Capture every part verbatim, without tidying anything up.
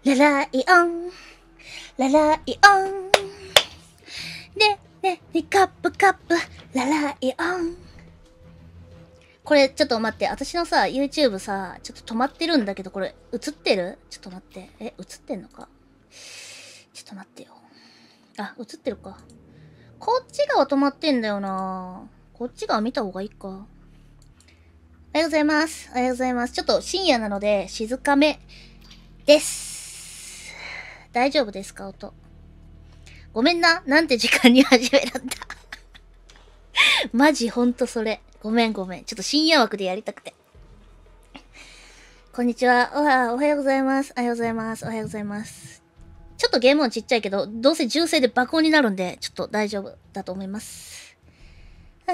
ラライオン、ラライオン。ね、ね、ね、カップカップ、ラライオン。これ、ちょっと待って。私のさ、YouTube さ、ちょっと止まってるんだけど、これ、映ってる？ちょっと待って。え、映ってんのか？ちょっと待ってよ。あ、映ってるか。こっち側止まってんだよな。こっち側見た方がいいか。おはようございます。おはようございます。ちょっと深夜なので、静かめです。大丈夫ですか、音。ごめんな。なんて時間に始めるんだ。マジほんとそれ。ごめんごめん。ちょっと深夜枠でやりたくて。こんにちは。おは、おはようございます。おはようございます。おはようございます。ちょっとゲーム音ちっちゃいけど、どうせ銃声で爆音になるんで、ちょっと大丈夫だと思います。はあ、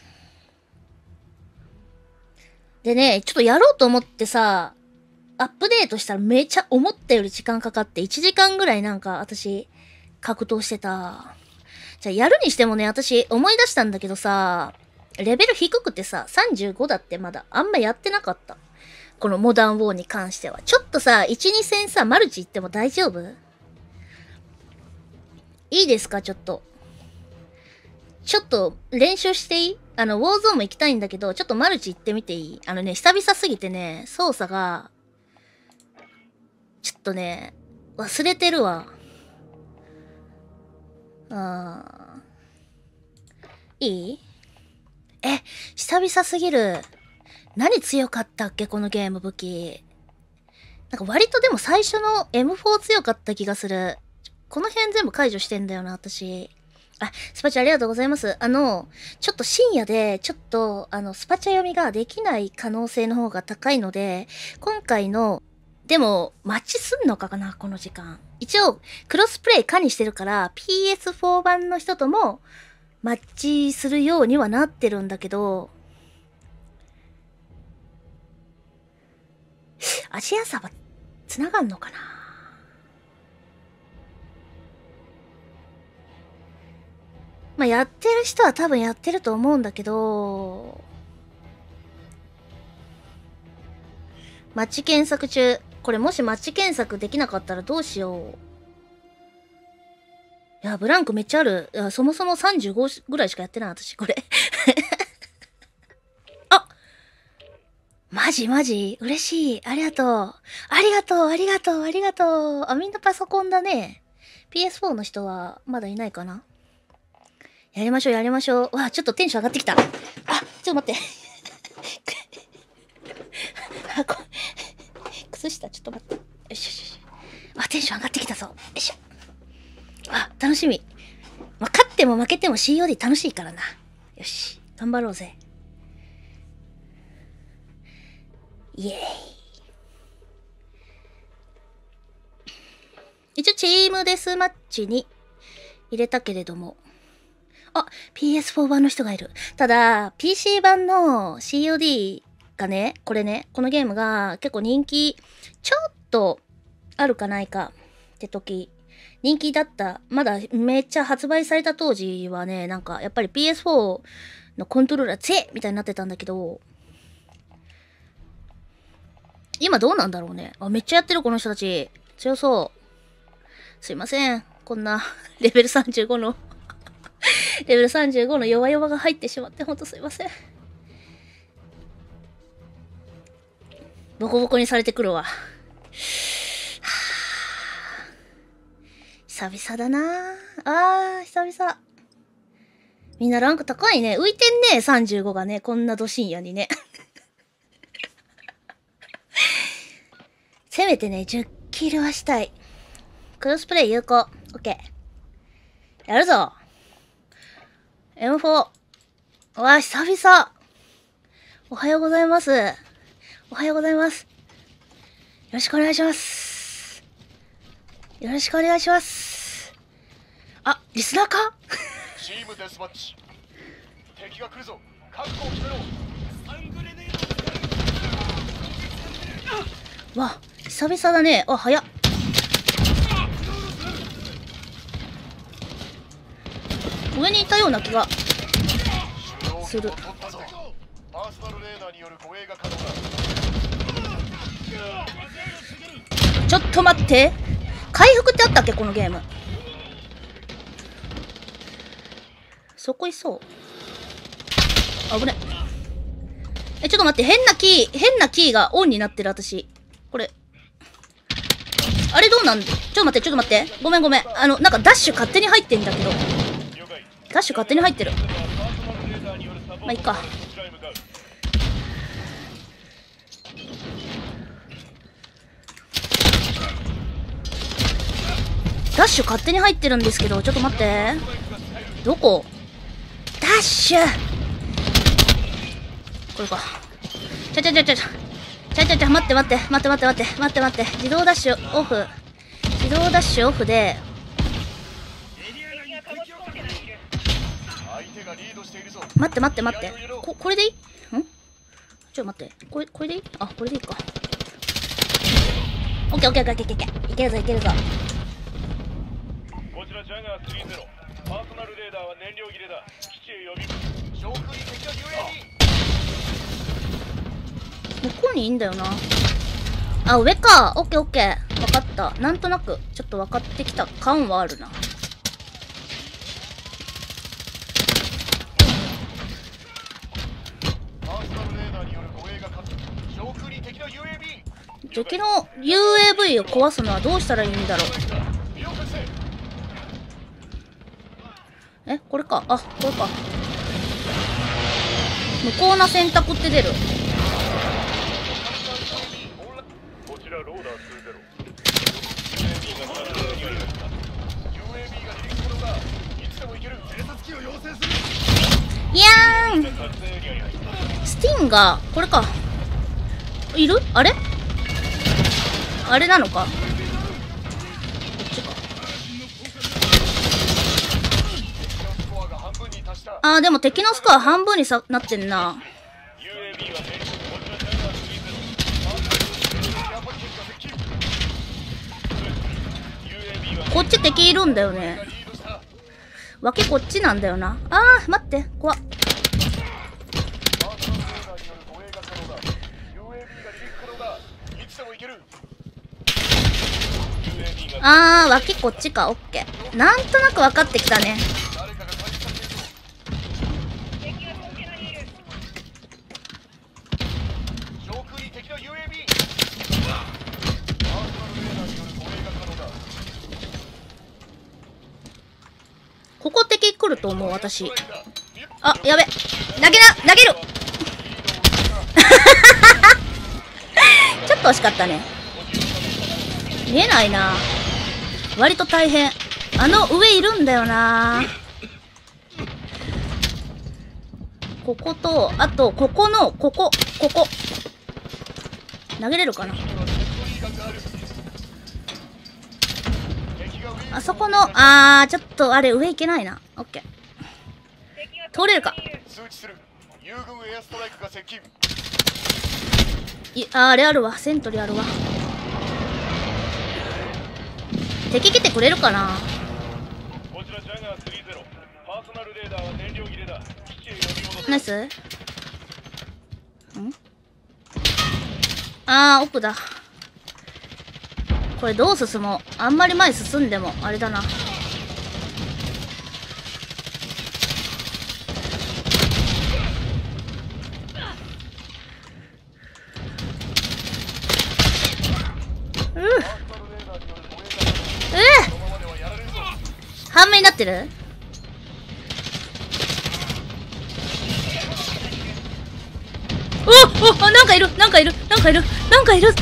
でね、ちょっとやろうと思ってさ、アップデートしたらめちゃ思ったより時間かかっていちじかんぐらいなんか私格闘してた。じゃあやるにしてもね、私思い出したんだけどさ、レベル低くてさ、さんじゅうごだってまだあんまやってなかった。このモダンウォーに関しては。ちょっとさ、いち、に戦さ、マルチ行っても大丈夫？いいですか、ちょっと。ちょっと練習していい？あの、ウォーゾーンも行きたいんだけど、ちょっとマルチ行ってみていい？あのね、久々すぎてね、操作が、ちょっとね、忘れてるわ。あー。いい？え、久々すぎる。何強かったっけこのゲーム武器。なんか割とでも最初の エムフォー 強かった気がする。この辺全部解除してんだよな、私。あ、スパチャありがとうございます。あの、ちょっと深夜で、ちょっと、あの、スパチャ読みができない可能性の方が高いので、今回の、でも、マッチすんのかな、この時間。一応、クロスプレイ可にしてるから、ピーエスフォー 版の人とも、マッチするようにはなってるんだけど、アジアサバ、繋がんのかな？まあ、やってる人は多分やってると思うんだけど、マッチ検索中。これもしマッチ検索できなかったらどうしよう。いや、ブランクめっちゃある。いや、そもそもさんじゅうごぐらいしかやってない、私、これ。あ！マジマジ嬉しい。ありがとう。ありがとう、ありがとう、ありがとう。あ、みんなパソコンだね。ピーエスフォー の人はまだいないかな？やりましょう、やりましょう。わあ、ちょっとテンション上がってきた。あ、ちょっと待って。あ、こ靴下、ちょっと待って。よしよしよし。あ、テンション上がってきたぞ。よいしょ。あ、楽しみ。まあ、勝っても負けても シーオーディー 楽しいからな。よし、頑張ろうぜ。イエーイ。一応チームデスマッチに入れたけれども。あ、ピーエスフォー 版の人がいる。ただ、ピーシー 版の シーオーディー がね、これね、このゲームが結構人気、ちょっとあるかないかって時、人気だった。まだめっちゃ発売された当時はね、なんかやっぱり ピーエスフォー のコントローラー強えみたいになってたんだけど、今どうなんだろうね。あ、めっちゃやってるこの人たち。強そう。すいません。こんなレベルさんじゅうごのレベルさんじゅうごの弱々が入ってしまってほんとすいません。ボコボコにされてくるわ。はぁ、久々だなぁ。あー、久々。みんなランク高いね。浮いてんね、さんじゅうごがね。こんなど深夜にね。せめてね、じゅっキルはしたい。クロスプレイ有効。オッケー。やるぞ。エムフォー。うわ、久々。おはようございます。おはようございます。よろしくお願いします。よろしくお願いします。あ、リスナーか？ チームデスマッチ。敵が来るぞ。覚悟を決めろ。 わ、久々だね。あ、早っ。上にいたような気がする。 パーソナルレーダーによる護衛が可能だ。 ちょっと待って。回復ってあったっけこのゲーム。そこいそう。あぶね。え、ちょっと待って。変なキー、変なキーがオンになってる私。これ。あれどうなんちょっと待って、ちょっと待って。ごめんごめん。あの、なんかダッシュ勝手に入ってんだけど。ダッシュ勝手に入ってる。まあ、いいか。ダッシュ勝手に入ってるんですけど、ちょっと待って。どこ？ダッシュこれか。ちゃちゃちゃちゃちゃ。ちゃちゃちゃ、待って待って、待って待って待って、待って待って。自動ダッシュオフ。自動ダッシュオフで。待って待って待って。こ、これでいい？ん？ちょっと待って。これ、これでいい？あ、これでいいか。オッケーオッケーオッケーオッケーオッケー。いけるぞいけるぞ。 こちらジャガースリーゼロ。パーソナルレーダーは燃料切れだ。基地へ呼び。上空に敵が ユーエービー。 向こうにいいんだよな。あ、上か。オッケーオッケー。わかった。なんとなく、ちょっと分かってきた感はあるな。敵の ユーエーブイ を壊すのはどうしたらいいんだろう。え、これか。あ、これか。無効な選択って出る。 こちらローダーツーゼロ。 いやーん。スティンガー、これか。いる？あれ？あれなのか？こっちか。あー、でも敵のスコア半分にさなってんな。こっち敵いるんだよね。脇こっちなんだよな。あー、待って、怖っ。あー、脇こっちか。オッケー。なんとなく分かってきたね。ここ敵来ると思う、私。あ、やべ。投げな、投げるちょっと惜しかったね。見えないな。割と大変。あの上いるんだよな。ここと、あと、ここの、ここ、ここ。投げれるかな。あそこの、あー、ちょっと、あれ、上行けないな。オッケー。通れるか。い、あ、あれあるわ。セントリーあるわ。敵来てくれるかな。ナイス。ん？あー、奥だ。これどう進もう。あんまり前進んでもあれだな。うう半面になってる？おお、なんかいるなんかいるなんかいるなんかいる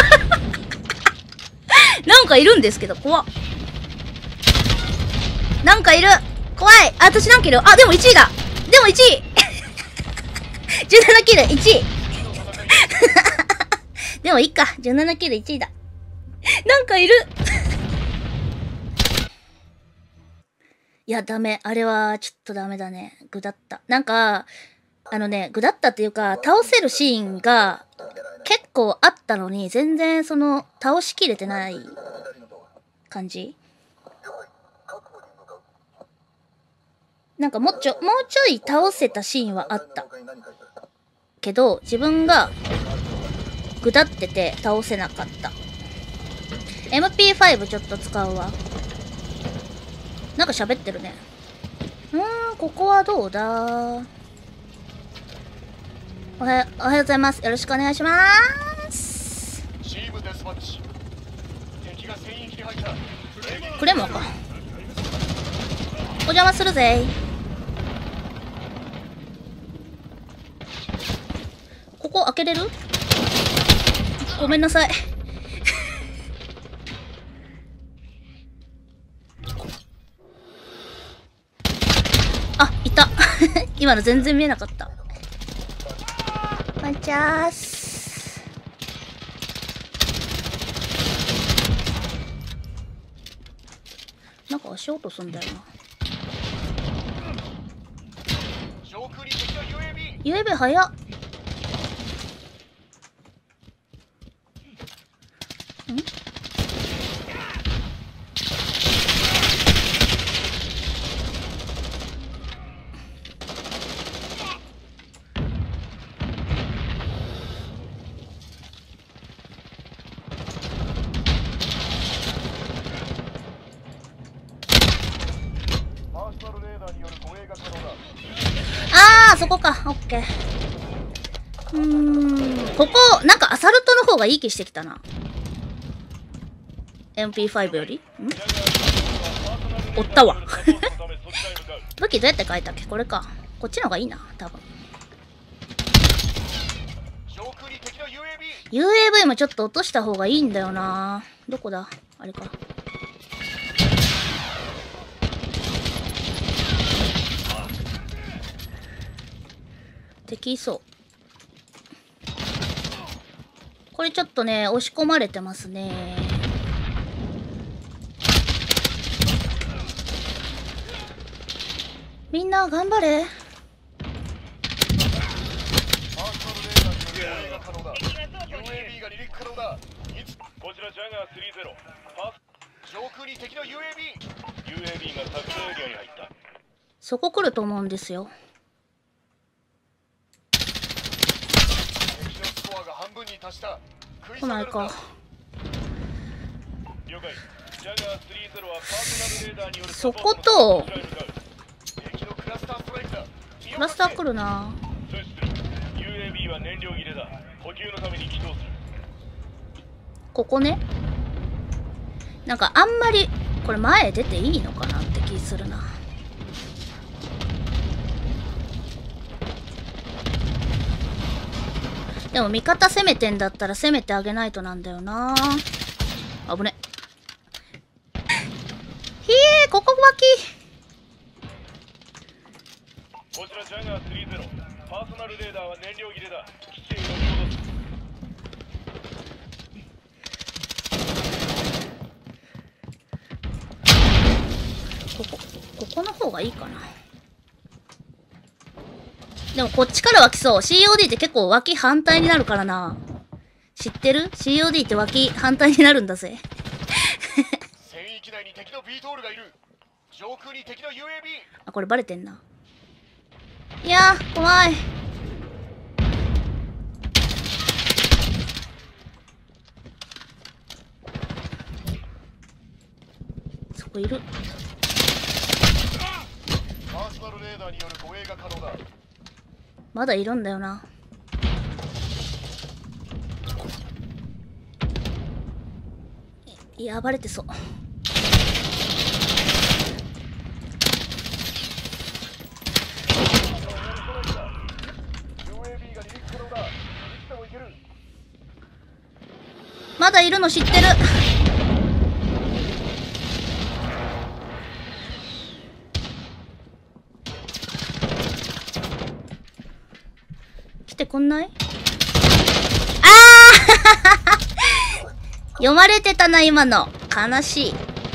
なんかいるんですけど、怖っ。なんかいる。怖い。あ、私なんかいる。あ、でもいちいだ。でもいちいじゅうななキルいちいでもいいか。じゅうななキルいちいだ。なんかいるいや、ダメ。あれは、ちょっとダメだね。ぐだった。なんか、あのね、ぐだったっていうか、倒せるシーンが結構あったのに、全然その、倒しきれてない感じ。なんかもうちょ、もうちょい倒せたシーンはあった。けど、自分がぐだってて倒せなかった。 エムピーファイブ ちょっと使うわ。なんか喋ってるね。うーん、ここはどうだ。おはよう、おはようございます。よろしくお願いします。 チームデスマッチ。敵が戦域に入った。 クレモか。お邪魔するぜ。ここ開けれる？ごめんなさい。あ、いた。今の全然見えなかった。こんにちはーす。なんか足音すんだよな。 上空に敵の ユーエービー。 ユーエービー 早っ。あー、そこか。オッケー。うーん。ここ、なんかアサルトの方がいい気してきたな。エムピーファイブ よりんおったわ。武器どうやって変えたっけ？これか。こっちの方がいいな、多分。ユーエーブイ もちょっと落とした方がいいんだよな。どこだ？あれか。敵いそう。これちょっとね、押し込まれてますね。みんな頑張れ。 こちらジャガースリーゼロ。上空に敵の ユーエービー。ユーエービー が作戦エリアに入った。 そこ来ると思うんですよ。 敵のスコアが半分に達した。 来ないか。 了解。ジャガースリーゼロはパーソナルレーダーによるそこと敵のクラスターストライクだ。 クラスター来るな。 通知する。ユーエービー は燃料切れだ。補給のために起動する。 ここね。なんかあんまりこれ前出ていいのかなって気するな。でも味方攻めてんだったら攻めてあげないとなんだよな。危ね。ひえー、ここ脇。 こちらジャガースリーゼロ。パーソナルレーダーは燃料切れだ。基地へ呼び戻す。 ここ、ここの方がいいかな。でもこっちから湧きそう。シーオーディー って結構脇反対になるからな。知ってる？ シーオーディー って脇反対になるんだぜ。 戦域内に敵のビートールがいる。上空に敵の ユーエービー。 あ、これバレてんな。いやー、怖い。そこいる。 パーソナルレーダーによる護衛が可能だ。 まだいるんだよな。いや、バレてそう。まだいるの知ってる。来てこんない？ああ読まれてたな、今の。悲しい。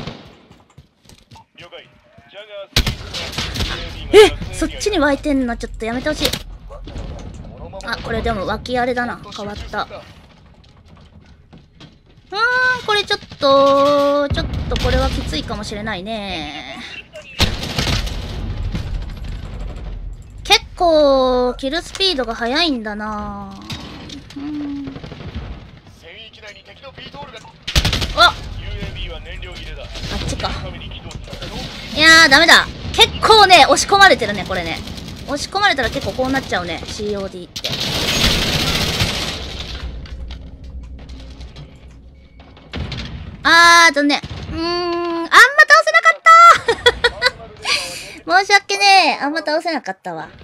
え、そっちに湧いてんのちょっとやめてほしい。あ、これでも脇あれだな。変わった。うーん、これちょっと、ちょっとこれはきついかもしれないね。結構、キルスピードが速いんだな。うん。 内に敵の B トールが。 あユーエービー は燃料切れだ。 あっちか。 ために起動する。 いやー、ダメだ。結構ね、押し込まれてるね、これね。押し込まれたら結構こうなっちゃうね、シーオーディー って。あー、残念。うーん、あんま倒せなかったー申し訳ねえ。あんま倒せなかったわ。